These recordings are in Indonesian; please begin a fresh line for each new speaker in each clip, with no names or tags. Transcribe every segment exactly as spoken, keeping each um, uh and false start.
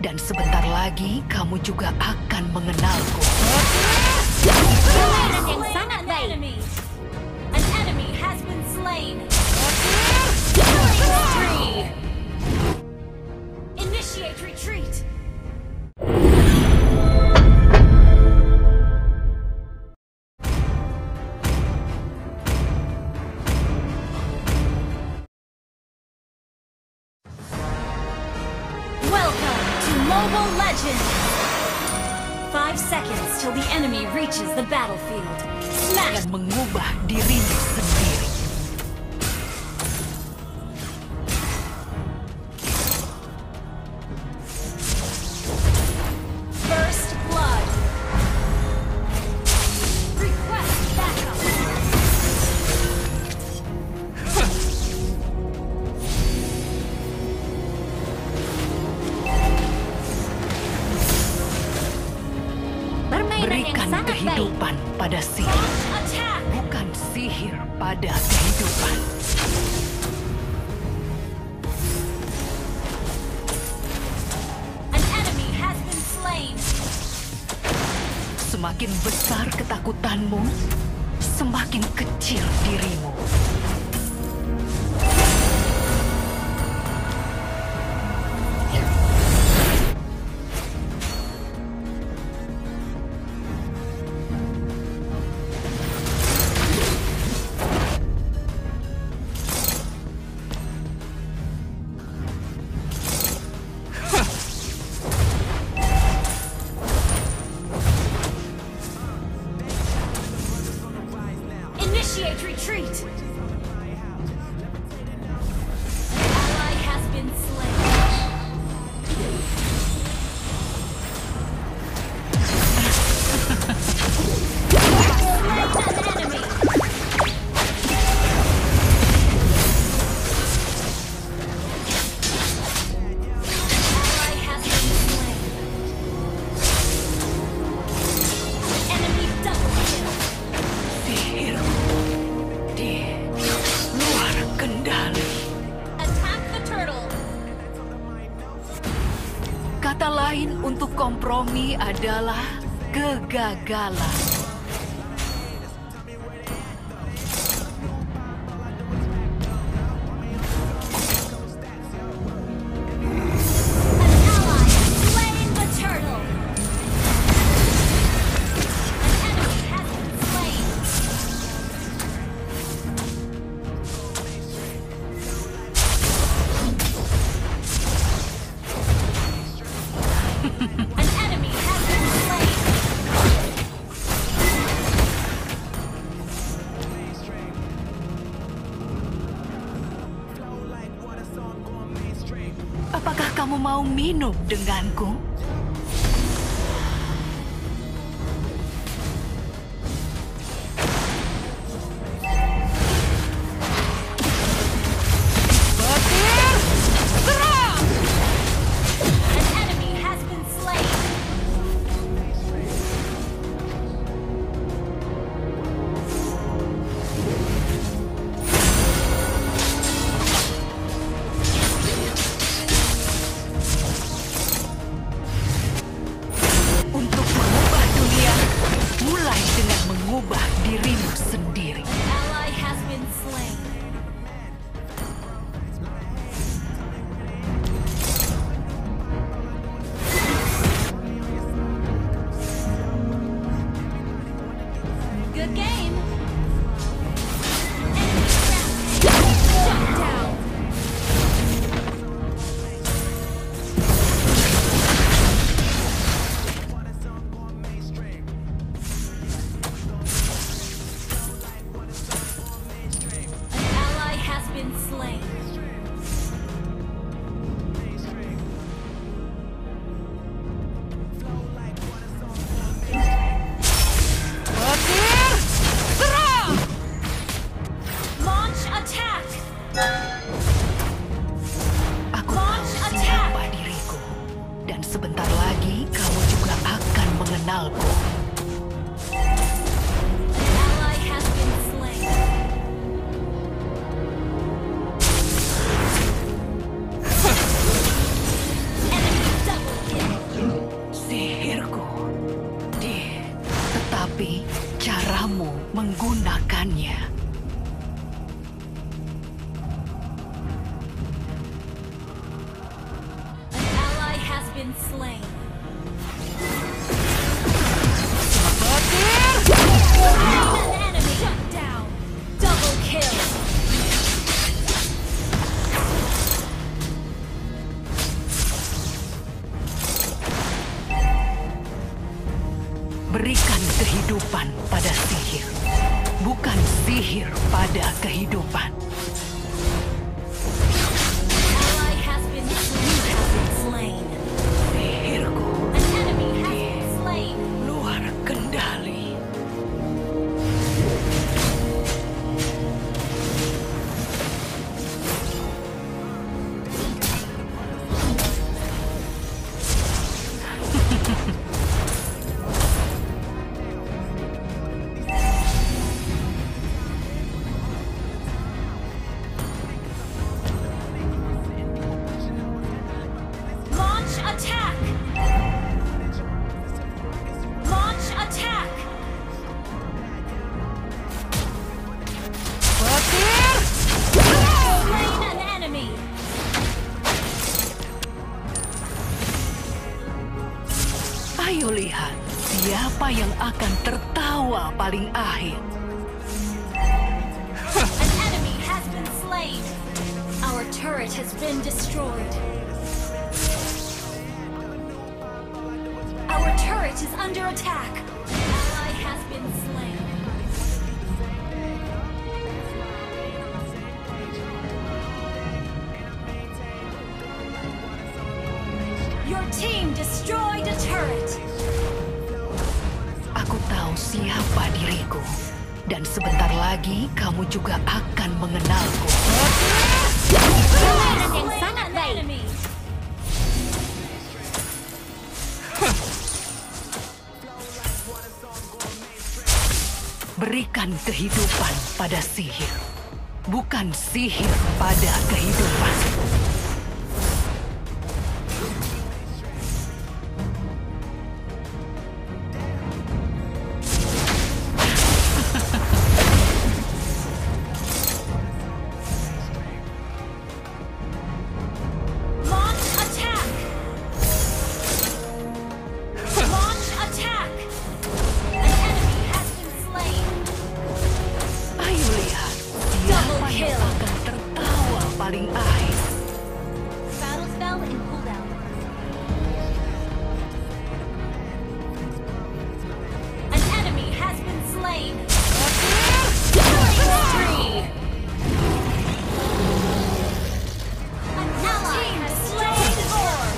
Dan sebentar lagi kamu juga akan mengenalku.
Permainan yang sangat baik. An enemy has been slain. Killing spree. Initiate retreat. Welcome to Mobile Legends! Five seconds till the enemy reaches the battlefield. Smash!
Dan mengubah dirimu sendiri.
First blood. Request backup. Permainan yang
Berikan
sangat baik.
kehidupan pada sihir,
Launch attack.
bukan sihir pada kehidupan.
An enemy has been slain.
Semakin besar ketakutanmu, semakin kecil dirimu.
Initiate retreat. Ally has been slain. Slain an enemy. Ally has been slain. Enemy double kill.
Sihirmu di luar kendali.
Attack the turtle.
Kata lain untuk kompromi adalah kegagalan.
An ally has slain the turtle. An enemy has been slain. An enemy has been slain.
Apakah kamu mau minum denganku? Petir, serang!
An enemy has been slain.
Untuk mengubah dunia, mulai dengan mengubah dirimu sendiri.
An ally has been slain. Good game. Enemy rampage. Shut down. An ally has been slain.
Petir, serang!
Launch attack.
Aku
Launch
tahu
attack.
siapa diriku. Dan sebentar lagi kamu juga akan mengenalku.
An ally has been slain. Enemy double kill.
menggunakannya.
An ally has been slain. An enemy shut down. Double kill.
Berikan kehidupan pada sihir, bukan sihir pada kehidupan.
Ally has been slain. You have been slain.
Sihirku
An enemy has been slain.
luar kendali.
Launch attack. Launch attack.
Petir!
Slain an enemy.
Ayo lihat siapa yang akan tertawa paling akhir.
An enemy has been slain. Our turret has been destroyed. Our turret is under attack. Ally has been slain. Your team destroyed a turret.
Aku tahu siapa diriku, dan sebentar lagi kamu juga akan mengenalku.
Permainan yang sangat baik.
Berikan kehidupan pada sihir, bukan sihir pada kehidupan.
Launch attack. Launch attack. An enemy has been slain.
Ayo lihat
Double
siapa yang
kill.
akan tertawa paling akhir.
Battle spell in cooldown. An enemy has been slain. Killing spree. An ally has slain Lord.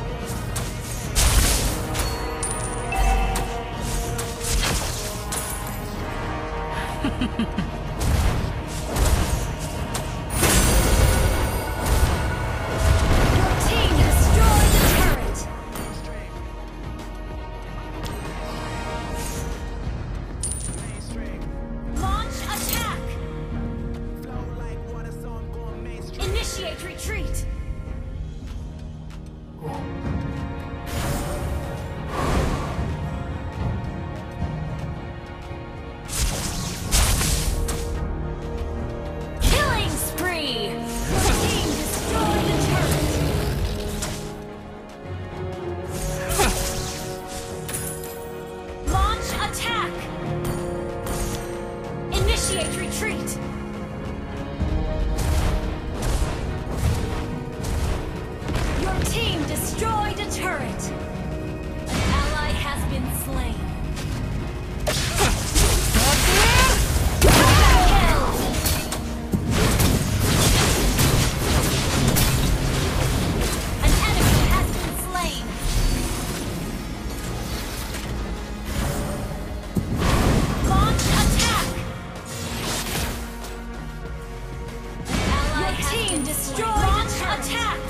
Your team destroyed the turret. Launch attack. Initiate retreat. Killing spree. Your team destroyed the turret. Launch attack. Initiate retreat. Your team destroyed a turret. An ally has been slain. Kill. An enemy has been slain. Launch attack. Your team destroyed. Launch attack.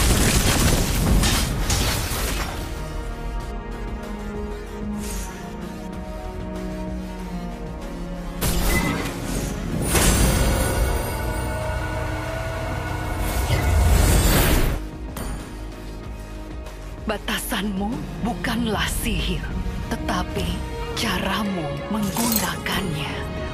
Batasanmu bukanlah sihir, tetapi caramu menggunakannya.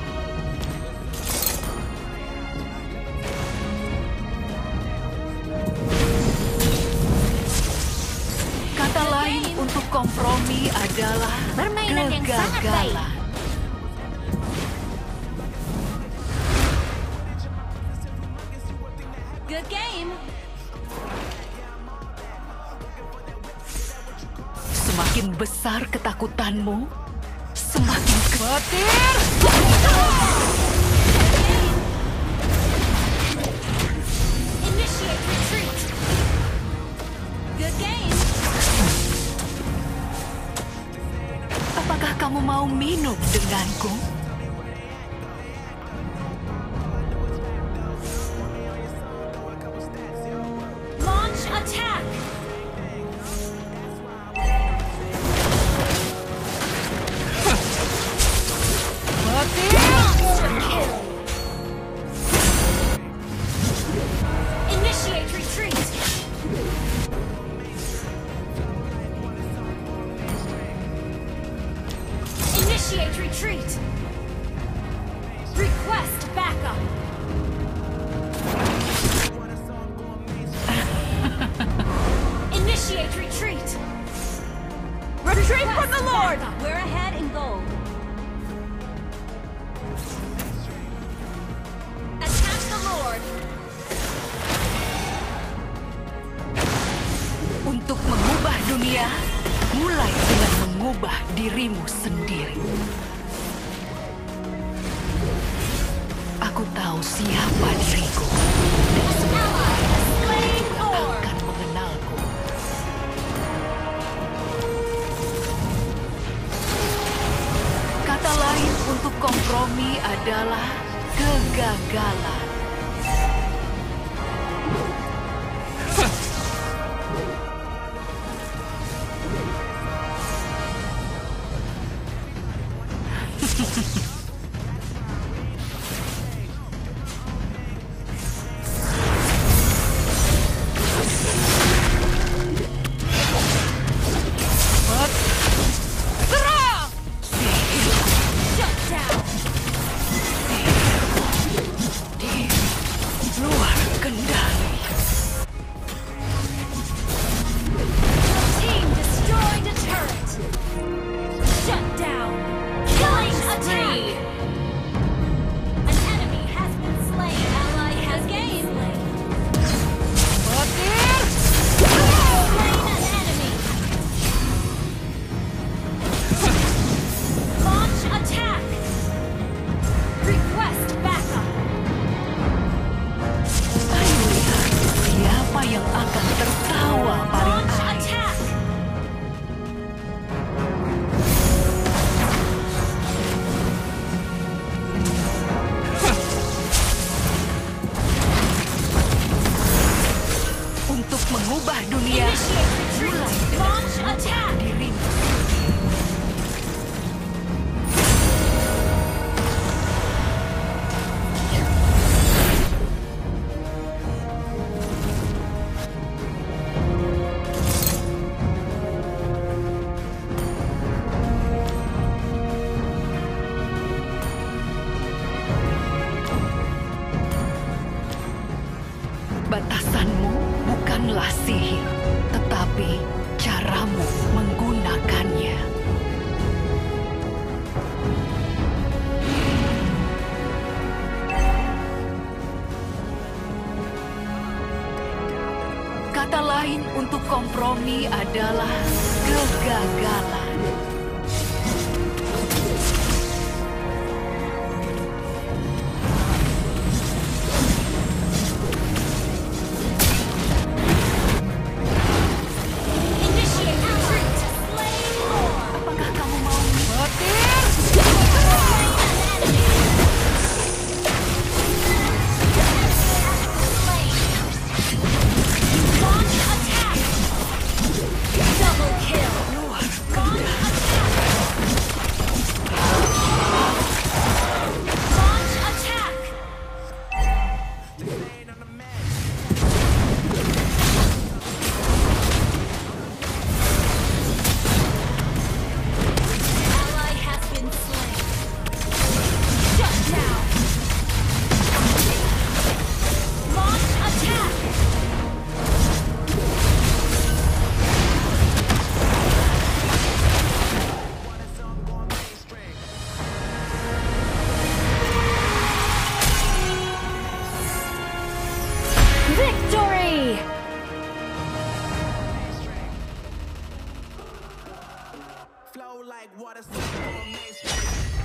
kompromi adalah
Permainan yang sangat baik.
kegagalan.
Good game.
Semakin besar ketakutanmu, semakin khawatir.
Initiate retreat. Good game.
Apakah kamu mau minum denganku?
Launch attack. Monster kill. Initiate retreat. Initiate retreat. Request backup. Initiate retreat.
Retreat
Request
from the Lord!
backup. We're ahead in gold. Attack the Lord.
Untuk mengubah dunia, mulai dengan mengubah dirimu sendiri. Aku tahu siapa diriku.
An ally has slain Thor.
Akan mengenalku. Kata lain untuk kompromi adalah kegagalan.
Shut down.
Luar kendali.
Your team destroyed a turret. Shut down. Killing spree. An enemy has been slain. Ally has gained. Slain an enemy. Launch attack. Request backup.
Ayo lihat siapa yang akan tertawa paling
Launch
akhir.
attack.
Untuk mengubah dunia,
Initiate retreat.
mulai dengan
Launch attack.
dirimu. Batasanmu bukanlah sihir, tetapi caramu menggunakannya. Kata lain untuk kompromi adalah kegagalan.
Initiate retreat. Slain Thor.
Apakah kamu mau mati?
Slain an enemy. Launch attack. Double kill.
Luar
Launch attack.
like water, so I'm